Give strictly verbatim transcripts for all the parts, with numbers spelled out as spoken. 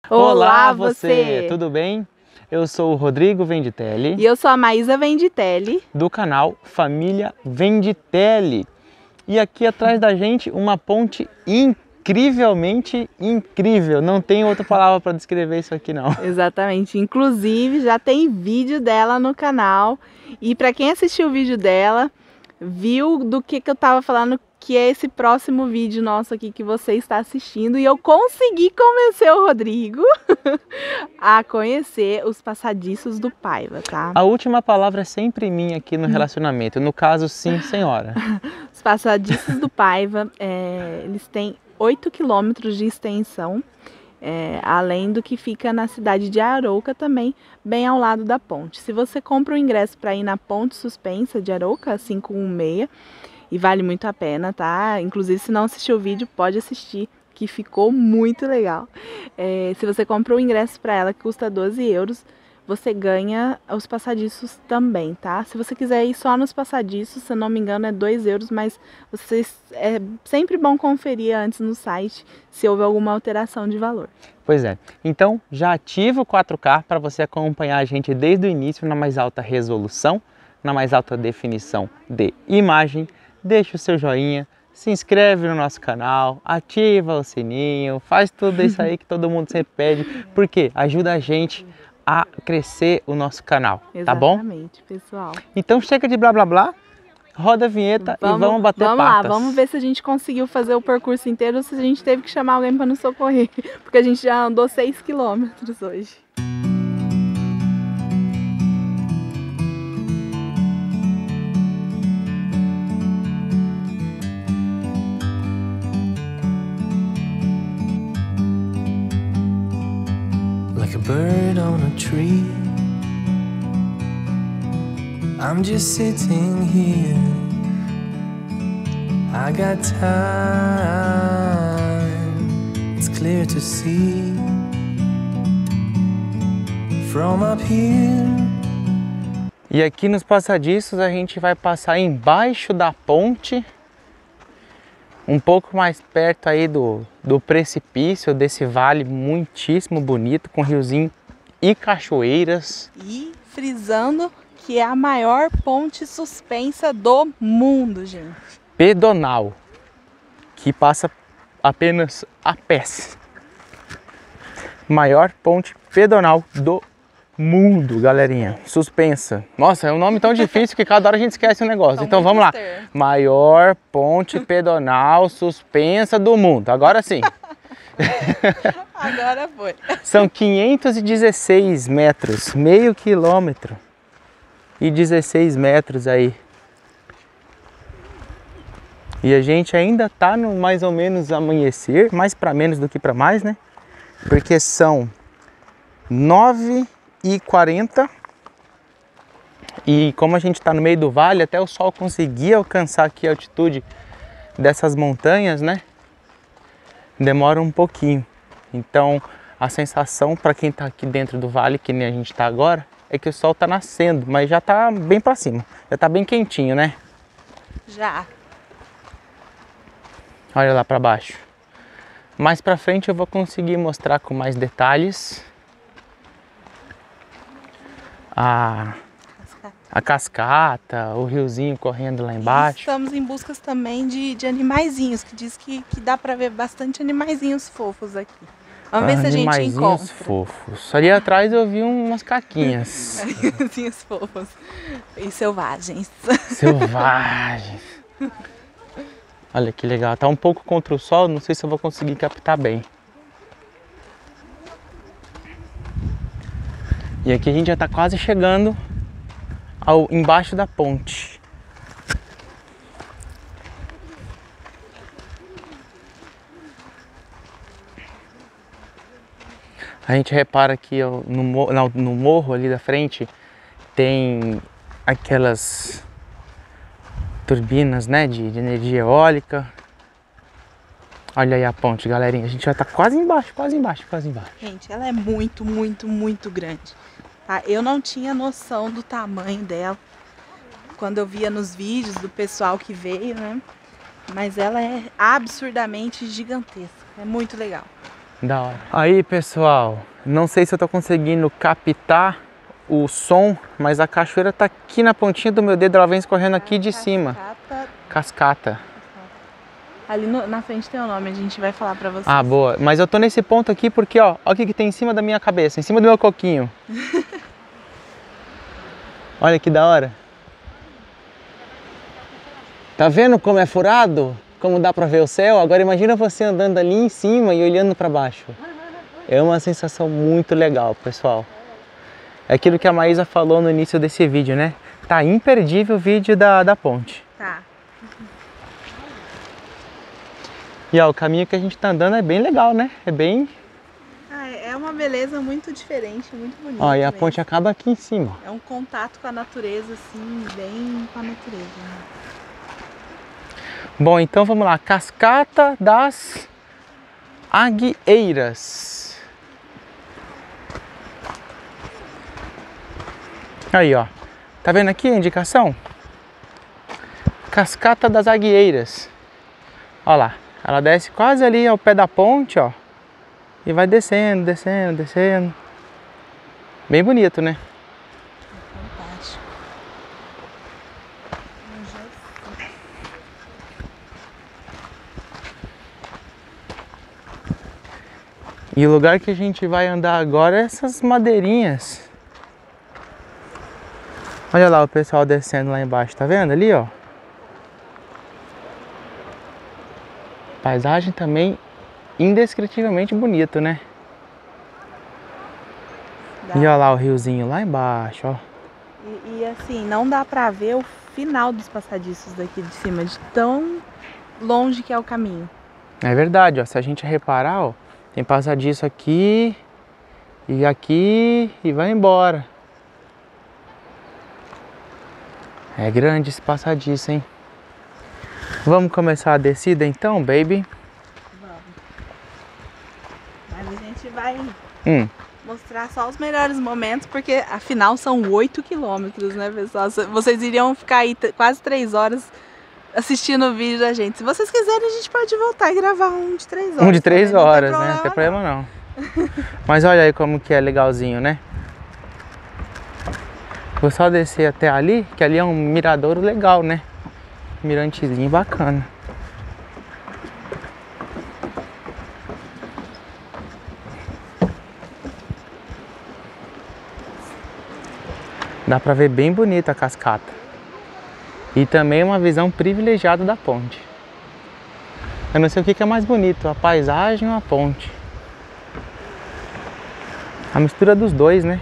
Olá, você! Tudo bem? Eu sou o Rodrigo Venditelli. E eu sou a Maísa Venditelli. Do canal Família Venditelli. E aqui atrás da gente uma ponte incrivelmente incrível. Não tem outra palavra para descrever isso aqui não. Exatamente. Inclusive já tem vídeo dela no canal. E para quem assistiu o vídeo dela, viu do que, que eu tava falando, que é esse próximo vídeo nosso aqui que você está assistindo. E eu consegui convencer o Rodrigo a conhecer os passadiços do Paiva, tá? A última palavra é sempre minha aqui no relacionamento. No caso, sim, senhora. Os passadiços do Paiva, é, eles têm oito quilômetros de extensão. É, além do que fica na cidade de Arouca também, bem ao lado da ponte. Se você compra o ingresso para ir na ponte suspensa de Arouca, quinhentos e dezesseis, e vale muito a pena, tá? Inclusive, se não assistiu o vídeo, pode assistir, que ficou muito legal. É, se você compra o ingresso para ela, que custa doze euros, você ganha os passadiços também, tá? Se você quiser ir só nos passadiços, se eu não me engano é dois euros, mas vocês, é sempre bom conferir antes no site se houve alguma alteração de valor. Pois é, então já ativa o quatro K para você acompanhar a gente desde o início na mais alta resolução, na mais alta definição de imagem. Deixa o seu joinha, se inscreve no nosso canal, ativa o sininho, faz tudo isso aí que todo mundo sempre pede, porque ajuda a gente a crescer o nosso canal, tá bom? Exatamente, pessoal. Então chega de blá blá blá, roda a vinheta vamos, e vamos bater vamos patas. Vamos lá, vamos ver se a gente conseguiu fazer o percurso inteiro ou se a gente teve que chamar alguém para nos socorrer, porque a gente já andou seis quilômetros hoje. Like a bird on a tree, I'm just sitting here. I got time, it's clear to see from up here. E aqui nos passadiços a gente vai passar embaixo da ponte, um pouco mais perto aí do, do precipício desse vale muitíssimo bonito, com riozinho e cachoeiras. E frisando que é a maior ponte suspensa do mundo, gente. Pedonal, que passa apenas a pés. Maior ponte pedonal do mundo, galerinha. Suspensa. Nossa, é um nome tão difícil que cada hora a gente esquece um negócio. Então vamos lá. Maior ponte pedonal suspensa do mundo. Agora sim. Agora foi. São quinhentos e dezesseis metros, meio quilômetro e dezesseis metros aí. E a gente ainda tá no mais ou menos amanhecer, mais para menos do que para mais, né? Porque são nove e quarenta e como a gente está no meio do vale, até o sol conseguir alcançar aqui a altitude dessas montanhas, né? Demora um pouquinho. Então a sensação para quem está aqui dentro do vale, que nem a gente está agora, é que o sol está nascendo, mas já está bem para cima, já está bem quentinho, né? Já. Olha lá para baixo. Mais para frente eu vou conseguir mostrar com mais detalhes a, a cascata, o riozinho correndo lá embaixo. E estamos em busca também de, de animaizinhos, que diz que, que dá para ver bastante animaizinhos fofos aqui. Vamos ver se a gente encontra. Fofos. Ali atrás eu vi umas caquinhas. Animaizinhos fofos e selvagens. Selvagens. Olha que legal, tá um pouco contra o sol, não sei se eu vou conseguir captar bem. E aqui a gente já tá quase chegando ao embaixo da ponte. A gente repara que no, no morro ali da frente tem aquelas turbinas, né, de, de energia eólica. Olha aí a ponte, galerinha. A gente já tá quase embaixo, quase embaixo, quase embaixo. Gente, ela é muito, muito, muito grande. Tá? Eu não tinha noção do tamanho dela quando eu via nos vídeos do pessoal que veio, né? Mas ela é absurdamente gigantesca. É muito legal. Da hora. Aí, pessoal, não sei se eu tô conseguindo captar o som, mas a cachoeira tá aqui na pontinha do meu dedo, ela vem escorrendo aqui de cima. Cascata. Cascata. Ali no- na frente tem o nome, a gente vai falar pra vocês. Ah, boa. Mas eu tô nesse ponto aqui porque, ó, olha o que que tem em cima da minha cabeça, em cima do meu coquinho. Olha que da hora. Tá vendo como é furado? Como dá pra ver o céu? Agora imagina você andando ali em cima e olhando pra baixo. É uma sensação muito legal, pessoal. É aquilo que a Maísa falou no início desse vídeo, né? Tá imperdível o vídeo da, da ponte. Tá. E ó, o caminho que a gente tá andando é bem legal, né? É bem... Ah, é uma beleza muito diferente, muito bonita. Ó, e a mesmo. ponte acaba aqui em cima. É um contato com a natureza, assim, bem com a natureza. Né? Bom, então vamos lá. Cascata das Agueiras. Aí, ó. Tá vendo aqui a indicação? Cascata das Agueiras. Ó lá. Ela desce quase ali ao pé da ponte, ó. E vai descendo, descendo, descendo. Bem bonito, né? Fantástico. E o lugar que a gente vai andar agora é essas madeirinhas. Olha lá o pessoal descendo lá embaixo, tá vendo ali, ó? Paisagem também indescritivelmente bonito, né? Dá. E olha lá o riozinho lá embaixo, ó. E, e assim, não dá pra ver o final dos passadiços daqui de cima, de tão longe que é o caminho. É verdade, ó. Se a gente reparar, ó, tem passadiço aqui e aqui e vai embora. É grande esse passadiço, hein? Vamos começar a descida então, baby? Vamos. Mas a gente vai Hum. mostrar só os melhores momentos, porque afinal são oito quilômetros, né, pessoal? Vocês iriam ficar aí t- quase três horas assistindo o vídeo da gente. Se vocês quiserem, a gente pode voltar e gravar um de três horas. Um de três também, horas, não tem né? Não tem problema, problema não. Mas olha aí como que é legalzinho, né? Vou só descer até ali, que ali é um miradouro legal, né? Mirantezinho bacana. Dá pra ver bem bonita a cascata. E também uma visão privilegiada da ponte. Eu não sei o que que é mais bonito, a paisagem ou a ponte. A mistura dos dois, né?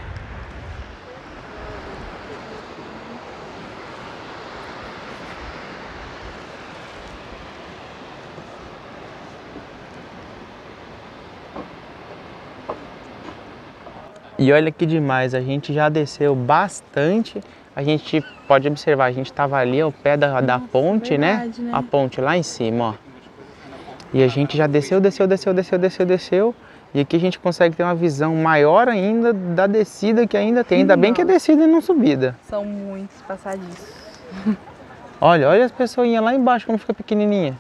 E olha que demais, a gente já desceu bastante. A gente pode observar, a gente estava ali ao pé da, da ponte, verdade, né? né? A ponte lá em cima, ó. E a gente já desceu, desceu, desceu, desceu, desceu, desceu. E aqui a gente consegue ter uma visão maior ainda da descida que ainda tem. Ainda bem que é descida e não subida. São muitos passadiços. Olha, olha as pessoinhas lá embaixo como fica pequenininha.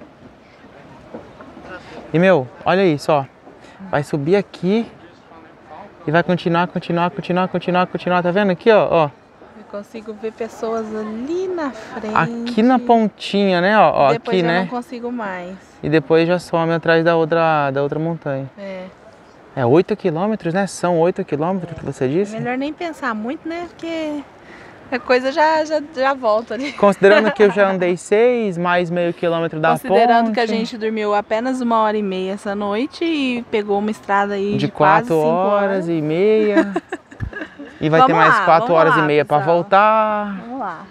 E meu, olha isso, ó. Vai subir aqui e vai continuar, continuar, continuar, continuar, continuar. Tá vendo aqui, ó? ó. Eu consigo ver pessoas ali na frente. Aqui na pontinha, né? Ó, ó Depois aqui, já né? não consigo mais. E depois já some atrás da outra, da outra montanha. É. É oito quilômetros, né? São oito quilômetros que você disse? Melhor nem pensar muito, né? Porque a coisa já, já, já volta ali. Considerando que eu já andei seis, mais meio quilômetro da Considerando ponte. que a gente dormiu apenas uma hora e meia essa noite e pegou uma estrada aí de, De quase quatro cinco horas, horas. e meia. E vai Vamos ter mais lá, quatro vamos horas lá, e meia para pessoal. voltar. Vamos lá.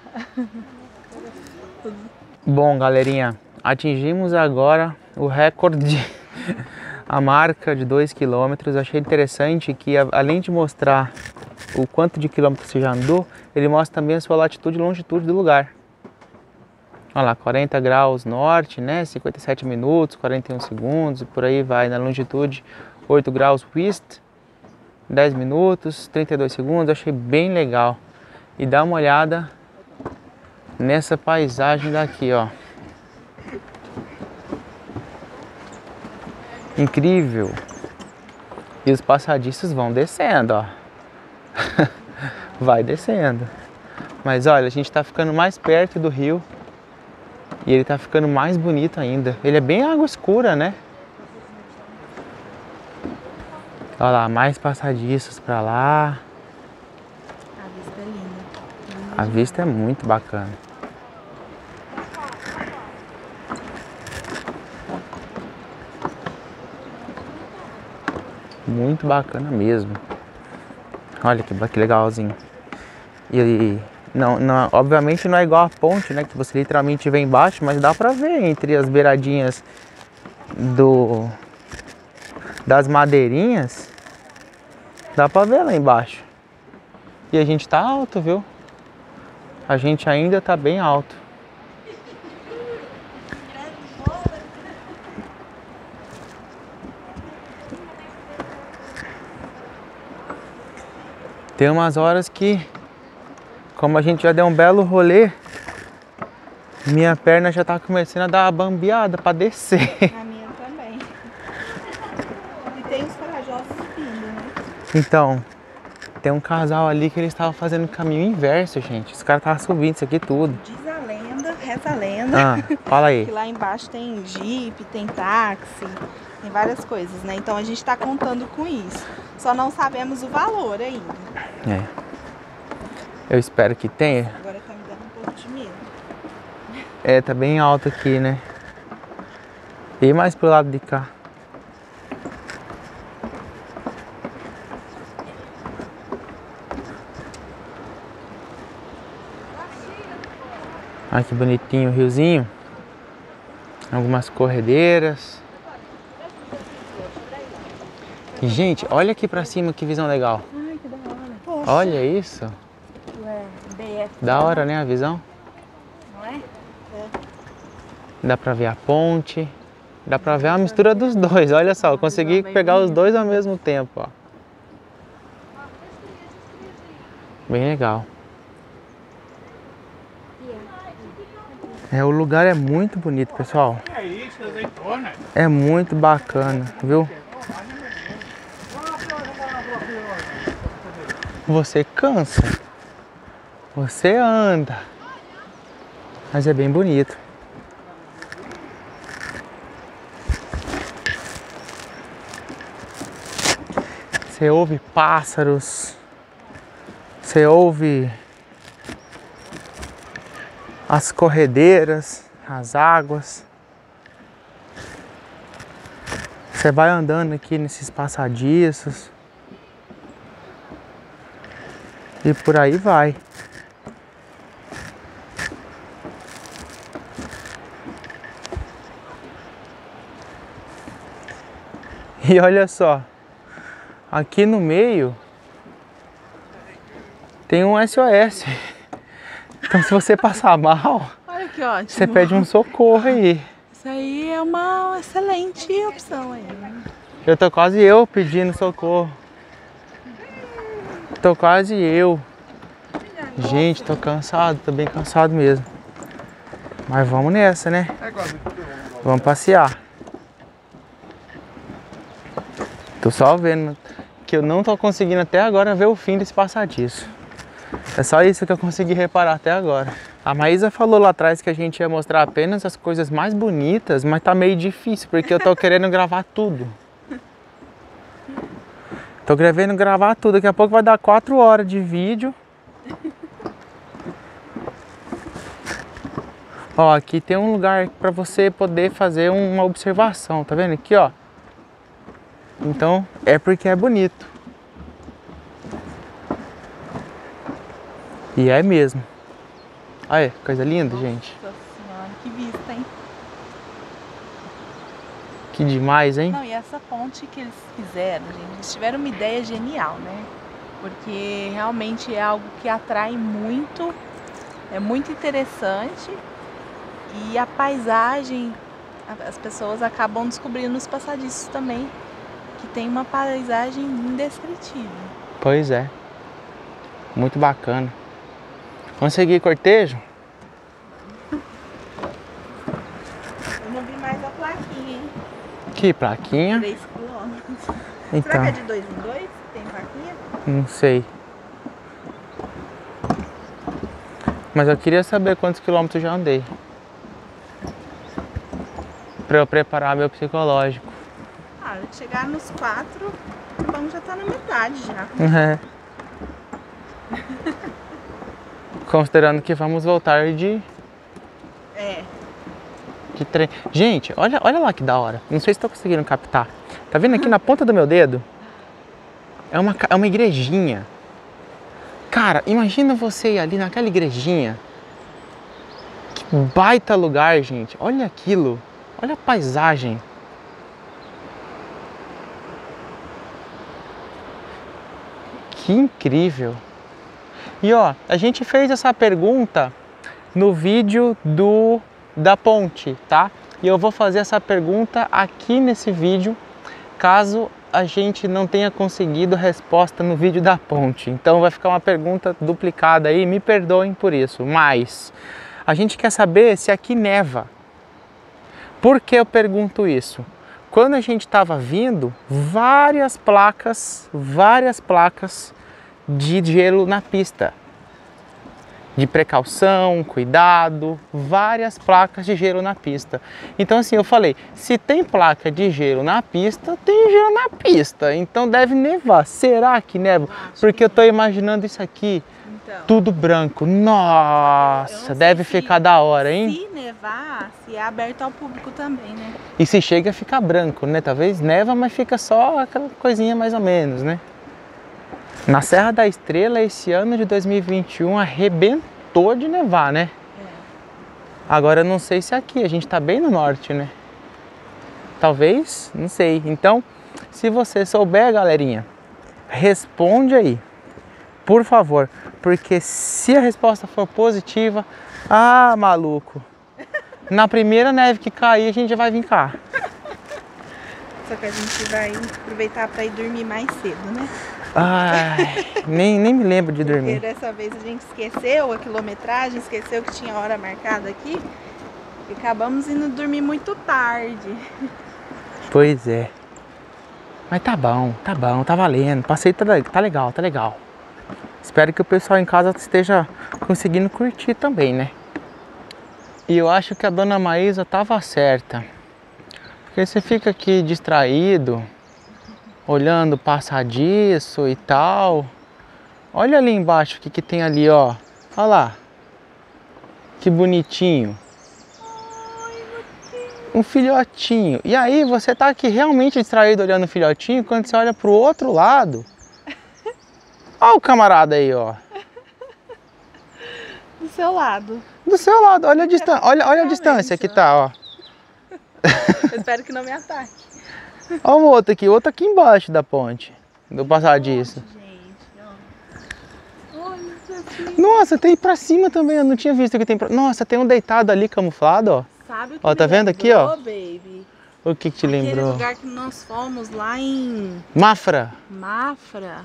Bom, galerinha, atingimos agora o recorde, a marca de dois quilômetros. Achei interessante que, além de mostrar o quanto de quilômetros você já andou, ele mostra também a sua latitude e longitude do lugar. Olha lá, quarenta graus norte, né? cinquenta e sete minutos, quarenta e um segundos, e por aí vai. Na longitude, oito graus west, dez minutos, trinta e dois segundos. Achei bem legal. E dá uma olhada nessa paisagem daqui, ó. Incrível. E os passadiços vão descendo, ó. Vai descendo. Mas olha, a gente tá ficando mais perto do rio. E ele tá ficando mais bonito ainda. Ele é bem água escura, né? Olha lá, mais passadiços pra lá. A vista é linda. A vista é muito bacana. Muito bacana mesmo. Olha que, que legalzinho. E não, não, obviamente não é igual a ponte, né? Que você literalmente vê embaixo, mas dá pra ver entre as beiradinhas do das madeirinhas. Dá pra ver lá embaixo. E a gente tá alto, viu? A gente ainda tá bem alto. Tem umas horas que, como a gente já deu um belo rolê, minha perna já tá começando a dar uma bambeada pra descer. A minha também. E tem os corajosos subindo, né? Então, tem um casal ali que eles estavam fazendo o caminho inverso, gente. Os caras estavam subindo isso aqui tudo. Diz a lenda, reza a lenda. Ah, fala aí. Que lá embaixo tem jipe, tem táxi, tem várias coisas, né? Então a gente tá contando com isso. Só não sabemos o valor ainda. É. Eu espero que tenha. Agora tá me dando um pouco de medo. É, tá bem alto aqui, né? E mais pro lado de cá. Olha que bonitinho o riozinho. Algumas corredeiras. E, gente, olha aqui pra cima que visão legal. Ai, que da hora. Poxa. Olha isso. Ué, B F. Da hora, né, a visão? Não é? É. Dá pra ver a ponte. Dá pra ver a mistura dos dois. Olha só, eu consegui pegar os dois ao mesmo tempo, ó. Bem legal. É, o lugar é muito bonito, pessoal. É muito bacana, viu? Você cansa, você anda, mas é bem bonito. Você ouve pássaros, você ouve as corredeiras, as águas. Você vai andando aqui nesses passadiços. E por aí vai. E olha só, aqui no meio tem um S O S. Então se você passar mal, Olha que ótimo. você pede um socorro aí. Isso aí é uma excelente opção aí. Eu tô quase eu pedindo socorro. Tô quase eu. Gente, tô cansado, tô bem cansado mesmo. Mas vamos nessa, né? Vamos passear. Tô só vendo que eu não tô conseguindo até agora ver o fim desse passadiço. É só isso que eu consegui reparar até agora. A Maísa falou lá atrás que a gente ia mostrar apenas as coisas mais bonitas, mas tá meio difícil, porque eu tô querendo gravar tudo. Tô querendo gravar tudo, daqui a pouco vai dar quatro horas de vídeo. Ó, aqui tem um lugar pra você poder fazer uma observação, tá vendo aqui, ó? Então, é porque é bonito. E é mesmo. Olha, coisa linda, gente. Nossa senhora, que vista, hein? Que demais, hein? Não, e essa ponte que eles fizeram, gente, eles tiveram uma ideia genial, né? Porque realmente é algo que atrai muito, é muito interessante e a paisagem, as pessoas acabam descobrindo nos passadiços também, que tem uma paisagem indescritível. Pois é. Muito bacana. Consegui cortejo? Eu não vi mais a plaquinha, hein? Que plaquinha? três quilômetros. Então, Será que é de dois em dois? Tem plaquinha? não sei. Mas eu queria saber quantos quilômetros já andei. Pra eu preparar meu psicológico. Ah, chegar nos quatro, vamos já tá na metade já. É. Considerando que vamos voltar de, É. de trem. Gente, olha, olha lá que da hora. Não sei se estão conseguindo captar. Tá vendo aqui na ponta do meu dedo? É uma, ca- é uma igrejinha. Cara, imagina você ir ali naquela igrejinha. Que baita lugar, gente. Olha aquilo. Olha a paisagem. Que incrível. E ó, a gente fez essa pergunta no vídeo do da ponte, tá? E eu vou fazer essa pergunta aqui nesse vídeo, caso a gente não tenha conseguido resposta no vídeo da ponte. Então vai ficar uma pergunta duplicada aí, me perdoem por isso. Mas a gente quer saber se aqui neva. Por que eu pergunto isso? Quando a gente estava vindo, várias placas, várias placas de gelo na pista. De precaução, cuidado, várias placas de gelo na pista. Então assim, eu falei, se tem placa de gelo na pista, tem gelo na pista, então deve nevar. Será que neva? Porque eu tô imaginando isso aqui, Então, tudo branco. eu não Nossa, sei deve se- ficar da hora, hein? se nevar, se é aberto ao público também, né? E se chega a ficar branco, né? Talvez neva, mas fica só aquela coisinha mais ou menos, né? Na Serra da Estrela, esse ano de dois mil e vinte e um, arrebentou de nevar, né? É. Agora eu não sei se aqui, a gente tá bem no norte, né? Talvez, não sei. Então, se você souber, galerinha, responde aí, por favor. Porque se a resposta for positiva, ah, maluco, na primeira neve que cair, a gente já vai vir cá. Só que a gente vai aproveitar para ir dormir mais cedo, né? Ai, nem, nem me lembro de Porque dormir. dessa vez a gente esqueceu a quilometragem, esqueceu que tinha hora marcada aqui. E acabamos indo dormir muito tarde. Pois é. Mas tá bom, tá bom, tá valendo. Passei, tá, le- tá legal, tá legal. Espero que o pessoal em casa esteja conseguindo curtir também, né? E eu acho que a dona Maísa tava certa. Porque você fica aqui distraído, olhando o passadiço e tal. Olha ali embaixo o que, que tem ali, ó. Olha lá. Que bonitinho. Um filhotinho. E aí você tá aqui realmente distraído olhando o filhotinho, quando você olha pro outro lado. Olha o camarada aí, ó. Do seu lado. Do seu lado, olha a distância, olha, olha a distância que tá, ó. Eu espero que não me ataque. Olha o outro aqui, outro aqui embaixo da ponte, do passadiço. Gente, ó. Olha isso aqui. Nossa, tem pra cima também, eu não tinha visto que tem pra... Nossa, tem um deitado ali camuflado, ó. Sabe o que Ó, tá me vendo aqui, ó? lembrou, baby? O que que te Aquele lembrou? lugar que nós fomos lá em Mafra. Mafra.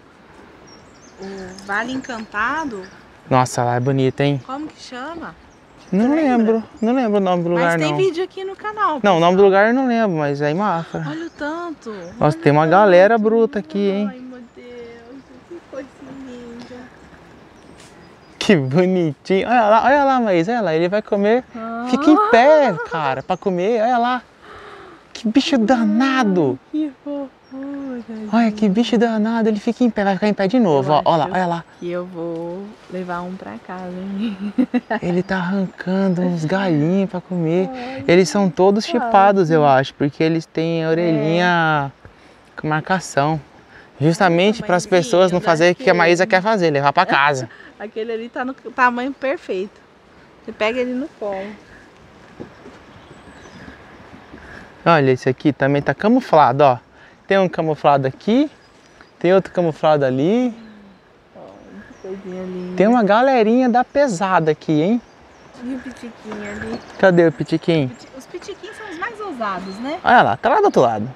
O Vale Encantado. Nossa, lá é bonito, hein? Como que chama? Não lembra? lembro, não lembro o nome do Mas lugar, tem não. vídeo aqui no canal. Não, o nome do pessoal. lugar eu não lembro, mas é em Mafra. Olha o tanto. Nossa, olha tem uma o galera tanto. bruta aqui, hein? Ai, meu Deus. Que coisa linda. Que bonitinho. Olha lá, olha lá, Maísa, olha lá, ele vai comer. Ah. Fica em pé, cara, pra comer, olha lá. Que bicho danado. Que fofura. Olha que bicho danado, ele fica em pé, vai ficar em pé de novo, ó. Eu Olha lá, acho olha lá. que eu vou levar um pra casa, hein? Ele tá arrancando uns galinhos pra comer. Eles são todos chipados, eu acho, porque eles têm a orelhinha com marcação. Justamente para as pessoas não fazerem o que a Maísa quer fazer, levar pra casa. Aquele ali tá no tamanho perfeito. Você pega ele no colo. Olha, esse aqui também tá camuflado, ó. Tem um camuflado aqui, tem outro camuflado ali. Que coisinha linda. Tem uma galerinha da pesada aqui, hein? E o pitiquinho ali. Cadê o pitiquinho? Piti- Os pitiquinhos são os mais ousados, né? Olha lá, tá lá do outro lado.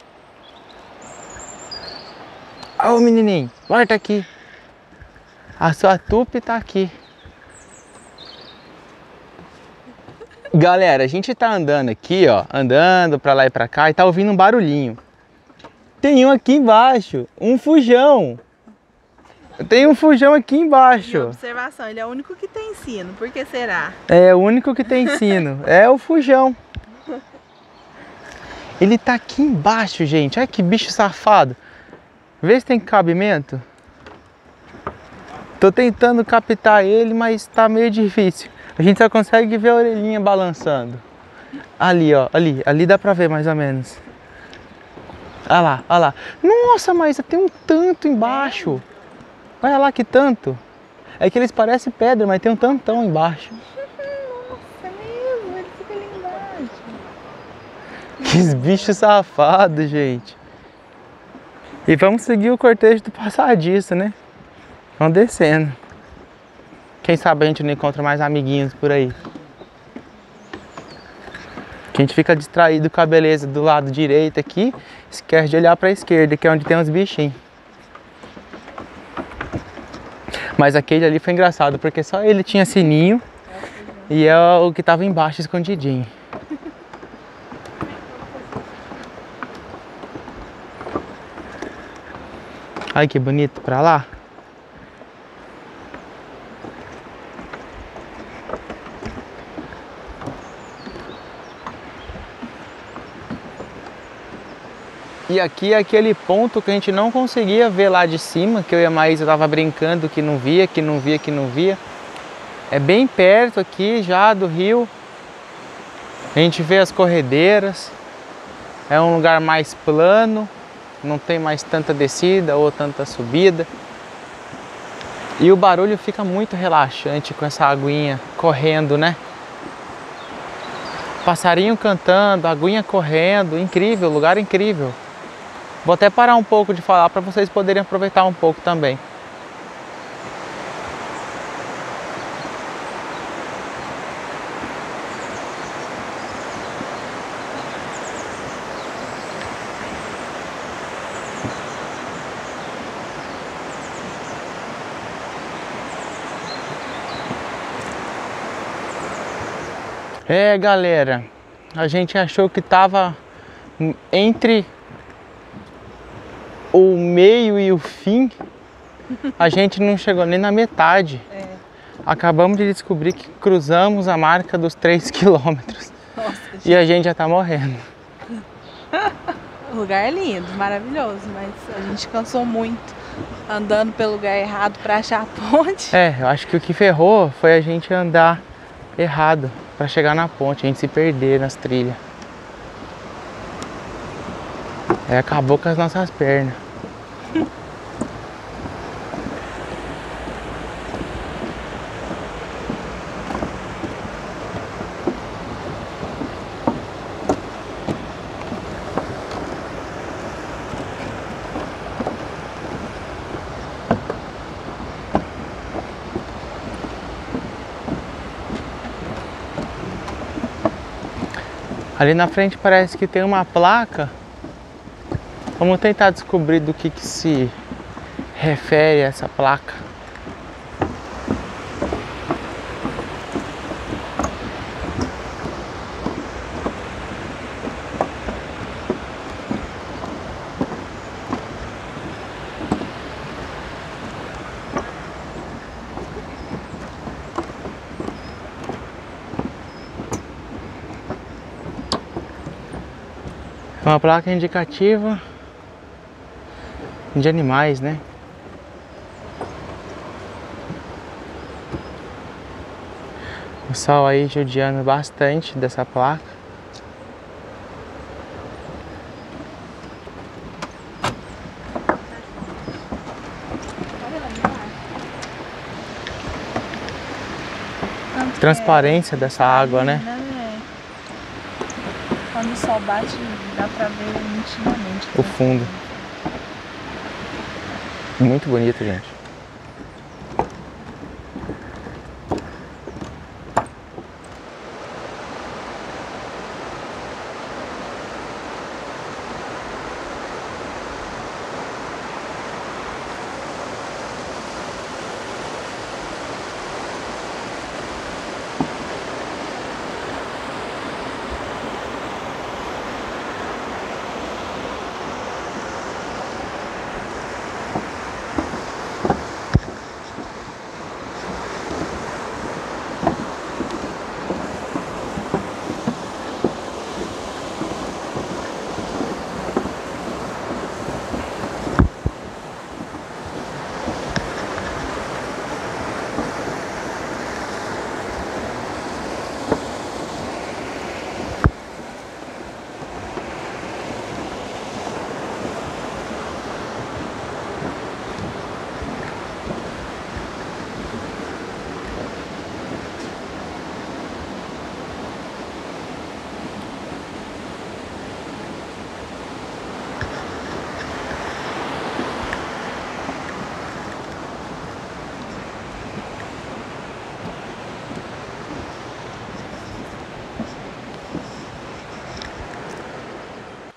Olha o menininho, volta aqui. A sua tupi tá aqui. Galera, a gente tá andando aqui, ó, andando pra lá e pra cá e tá ouvindo um barulhinho. Tem um aqui embaixo, um fujão. Tem um fujão aqui E embaixo. observação, ele é o único que tem sino. Por que será? É o único que tem sino. É o fujão. Ele tá aqui embaixo, gente. Olha que bicho safado. Vê se tem cabimento. Tô tentando captar ele, mas tá meio difícil. A gente só consegue ver a orelhinha balançando. Ali, ó. Ali. Ali dá pra ver mais ou menos. Olha lá, olha lá. Nossa, mas tem um tanto embaixo. Olha lá que tanto. É que eles parecem pedra, mas tem um tantão embaixo. Nossa, mesmo, ele fica ali embaixo. Que bicho safado, gente. E vamos seguir o cortejo do passadiço, né? Vamos descendo. Quem sabe a gente não encontra mais amiguinhos por aí. Que a gente fica distraído com a beleza do lado direito aqui, esquece de olhar para a esquerda, que é onde tem uns bichinhos. Mas aquele ali foi engraçado, porque só ele tinha sininho e é o que tava embaixo escondidinho. Ai, que bonito pra lá. E aqui é aquele ponto que a gente não conseguia ver lá de cima, que eu e a Maísa tava brincando que não via, que não via, que não via. É bem perto aqui já do rio. A gente vê as corredeiras. É um lugar mais plano, não tem mais tanta descida ou tanta subida. E o barulho fica muito relaxante com essa aguinha correndo, né? Passarinho cantando, aguinha correndo, incrível, lugar incrível. Vou até parar um pouco de falar para vocês poderem aproveitar um pouco também. É, galera, a gente achou que tava entre o meio e o fim, a gente não chegou nem na metade. É. Acabamos de descobrir que cruzamos a marca dos três quilômetros. Nossa, E a gente já tá morrendo. o lugar é lindo, maravilhoso, mas a gente cansou muito andando pelo lugar errado para achar a ponte. É, eu acho que o que ferrou foi a gente andar errado para chegar na ponte, a gente se perder nas trilhas. É, acabou com as nossas pernas. Ali na frente parece que tem uma placa. Vamos tentar descobrir do que, que se refere essa placa. É uma placa indicativa de animais, né? O sol aí judiando bastante dessa placa. Transparência dessa água, né? Quando o sol bate, dá pra ver nitidamente O fundo. Muito bonito, gente.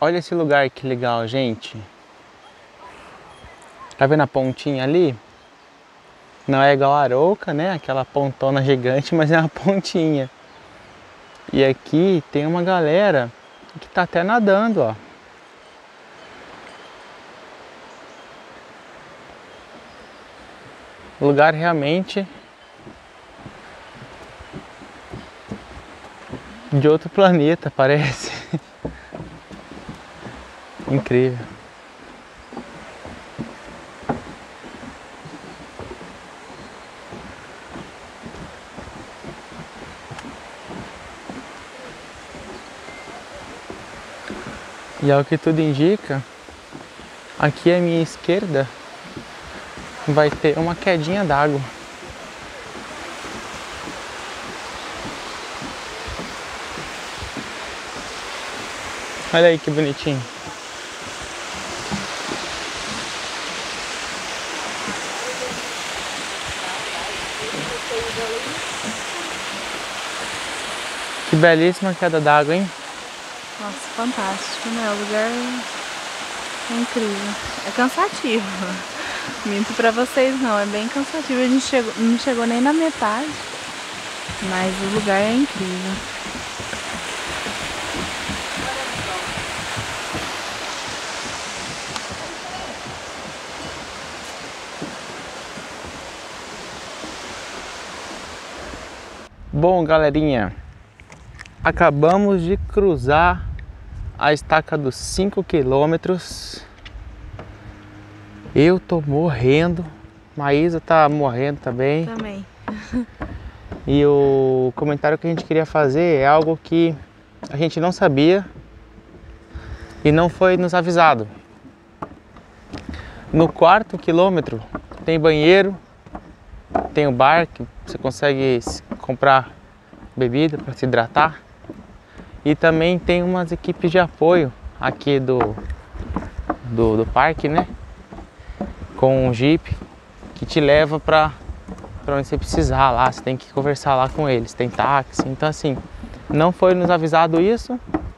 Olha esse lugar que legal, gente. Tá vendo a pontinha ali? Não é igual a Arouca, né? Aquela pontona gigante, mas é uma pontinha. E aqui tem uma galera que tá até nadando, ó. Lugar realmente de outro planeta, parece. Incrível. E ao que tudo indica, aqui à minha esquerda vai ter uma quedinha d'água. Olha aí que bonitinho. Que belíssima queda d'água, hein? Nossa, fantástico, né? O lugar é incrível. É cansativo. Minto pra vocês não, é bem cansativo. A gente chegou, não chegou nem na metade, mas o lugar é incrível. Bom, galerinha, acabamos de cruzar a estaca dos cinco quilômetros. Eu tô morrendo, Maísa tá morrendo também. Também. E o comentário que a gente queria fazer é algo que a gente não sabia e não foi nos avisado. No quarto quilômetro tem banheiro, tem o bar que você consegue comprar bebida para se hidratar. E também tem umas equipes de apoio aqui do, do, do parque, né? Com um Jeep que te leva para para onde você precisar lá. Você tem que conversar lá com eles, tem táxi. Então assim, não foi nos avisado isso,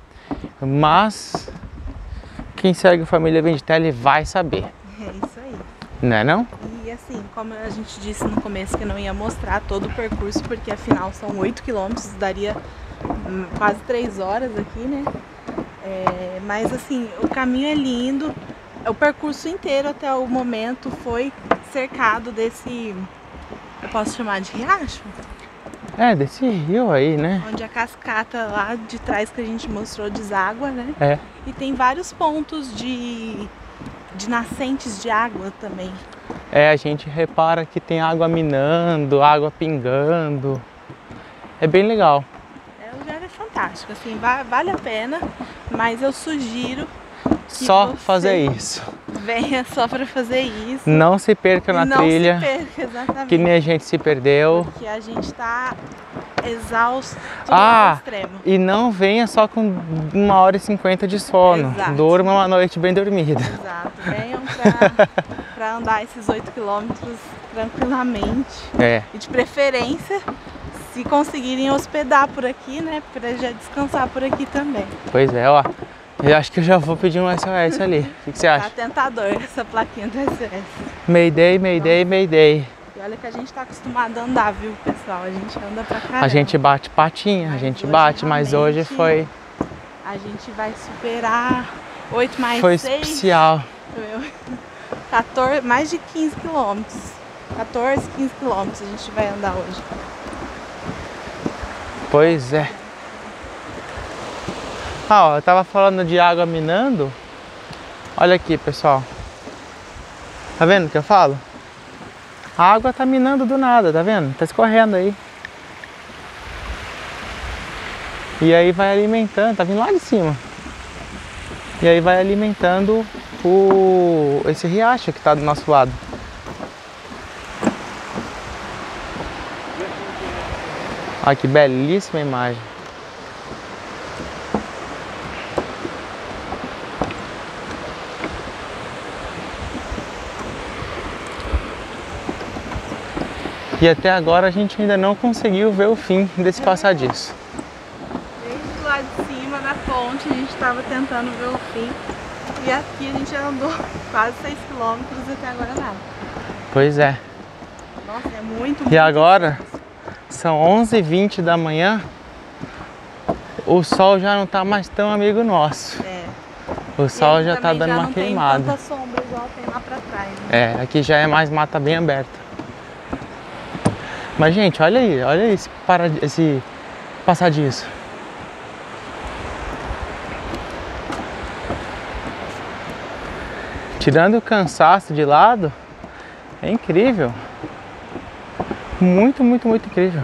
mas quem segue a família Venditelli vai saber. É isso aí. Não é não? E assim, como a gente disse no começo que não ia mostrar todo o percurso, porque afinal são oito quilômetros, daria hum, quase três horas aqui, né? É, mas assim, o caminho é lindo, o percurso inteiro até o momento foi cercado desse, eu posso chamar de riacho? É, desse rio aí, né? Onde a cascata lá de trás que a gente mostrou deságua, né? É. E tem vários pontos de, de nascentes de água também. É, a gente repara que tem água minando, água pingando. É bem legal. É, o lugar é fantástico, assim, va- vale a pena, mas eu sugiro que Só você fazer isso. venha só para fazer isso. Não se perca na não trilha, se perca, exatamente. que nem a gente se perdeu. Porque a gente tá exausto Ah, ao extremo. e não venha só com uma hora e cinquenta de sono. Exato. Durma uma noite bem dormida. Exato, venham pra, pra andar esses oito quilômetros tranquilamente. É. E de preferência, se conseguirem hospedar por aqui, né? Pra já descansar por aqui também. Pois é, ó. Eu acho que eu já vou pedir um S O S ali. O que, que você Tá acha? tentador essa plaquinha do S S. Mayday, Mayday, Mayday. E olha que a gente tá acostumado a andar, viu, pessoal? A gente anda pra caramba. A gente bate patinha, a Mas gente hoje bate, mas realmente hoje foi, A gente vai superar oito mais foi seis. especial. quatorze, mais de quinze quilômetros. quatorze, quinze quilômetros a gente vai andar hoje. Pois é. Ah, ó, eu tava falando de água minando. Olha aqui, pessoal. Tá vendo o que eu falo? A água tá minando do nada, tá vendo? Tá escorrendo aí. E aí vai alimentando, tá vindo lá de cima. E aí vai alimentando o esse riacho que tá do nosso lado. Olha que belíssima imagem. E até agora a gente ainda não conseguiu ver o fim desse passadiço. Desde lá de cima da ponte ponte, a gente estava tentando ver o fim. E aqui a gente já andou quase seis quilômetros e até agora nada. Pois é. Nossa, é muito, E muito agora são onze e vinte da manhã. O sol já não tá mais tão amigo nosso. É. O sol E já aqui tá também dando já uma não tem queimada. tanta sombra igual tem lá pra trás, né? É, aqui já é mais mata bem aberta. Mas gente, olha aí, olha esse, para, esse passadiço. Tirando o cansaço de lado, é incrível. Muito, muito, muito incrível.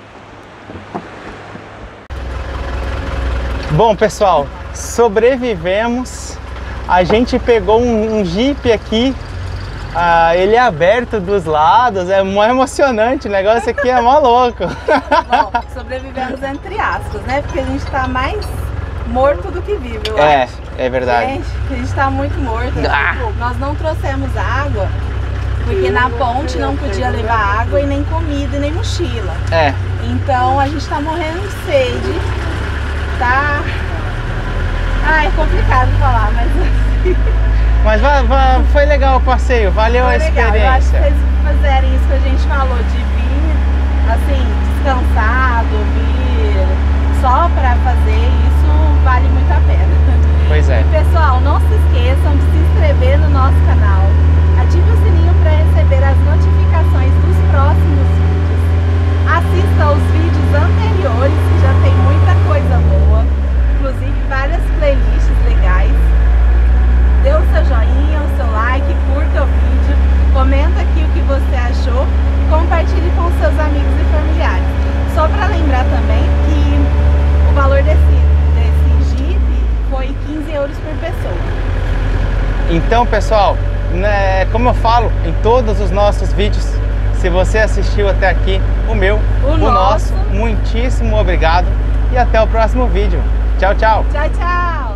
Bom, pessoal, sobrevivemos. A gente pegou um, um Jeep aqui. Ah, ele é aberto dos lados, é mó emocionante. O negócio aqui é mó louco. Bom, sobrevivemos entre aspas, né? Porque a gente tá mais morto do que vivo, eu É, acho. é verdade. Gente, a gente tá muito morto. Ah. Tipo, nós não trouxemos água, porque na ponte não podia levar água e nem comida e nem mochila. É. Então a gente tá morrendo de sede. Tá. Ah, é complicado falar, mas assim. Mas va- va- foi legal o passeio, valeu Foi a legal. experiência. Eu acho que vocês fizerem isso que a gente falou, de vir assim, descansado, vir só pra fazer isso, vale muito a pena. Pois é. E pessoal, não se esqueçam de se inscrever no nosso canal, ative o sininho para receber as notificações dos próximos vídeos. Assista aos vídeos anteriores, que já tem muita coisa boa, inclusive várias playlists legais. Dê o seu joinha, o seu like, curta o vídeo, comenta aqui o que você achou e compartilhe com seus amigos e familiares. Só para lembrar também que o valor desse, desse Jeep foi quinze euros por pessoa. Então, pessoal, né, como eu falo em todos os nossos vídeos, se você assistiu até aqui, o meu, O o nosso. nosso, muitíssimo obrigado e até o próximo vídeo. Tchau, tchau! Tchau, tchau!